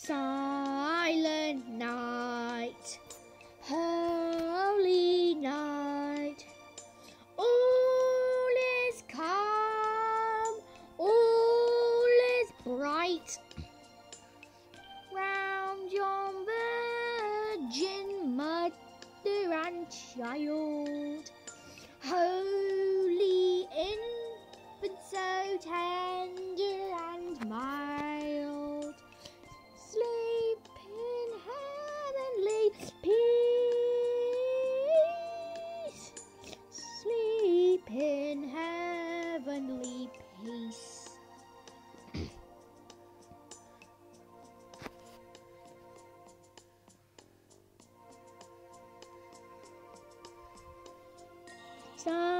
Silent night, holy night, all is calm, all is bright. Round yon virgin mother and child, holy infant so tender and mild, sleep in heavenly peace, sleep in heavenly peace. Stop.